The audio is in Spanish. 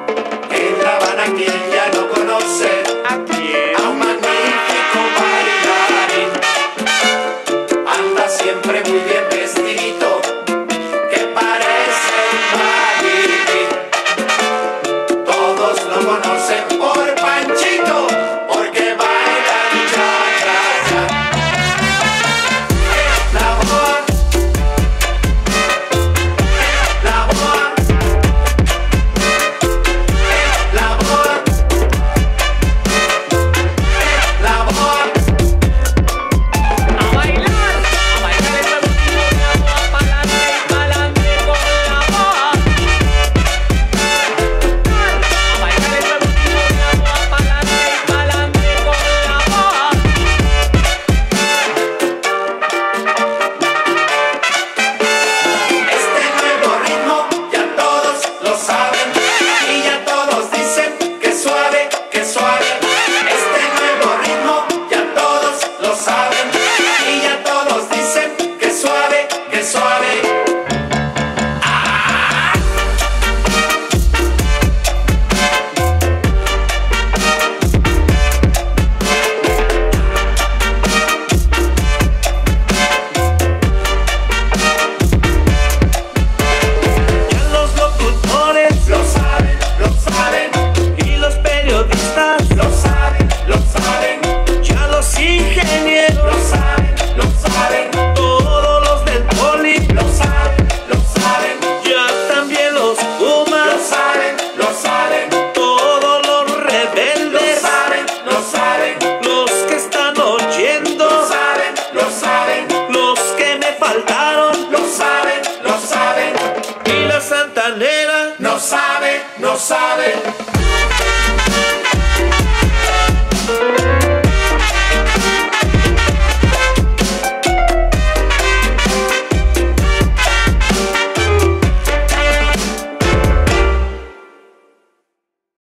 En La Habana quien ya no conoce ¿A quién? a un magnífico bailarín. Anda siempre muy bien vestidito, que parece un maravillín. Todos lo conocen por Panchito, porque baila el cha-cha-cha. La boa, la boa, la boa, la boa. A bailar el revoltijo de la boa, pa'lante y pa'lante con la boa. A bailar el revoltijo de la boa, pa'lante y pa'lante con la boa. Este nuevo ritmo ya todos lo saben y ya todos dicen que suave, que suave. Este nuevo ritmo ya todos lo saben y ya todos dicen que suave, que suave. Ya los locutores lo saben, Y los periodistas, lo saben, ya los ingenieros, lo saben, todos los del poli, lo saben, ya también los lo pumas, saben, todos los lo rebeldes, saben, los que están oyendo, lo saben, los que me faltaron, lo saben. y la santanera. No sabe.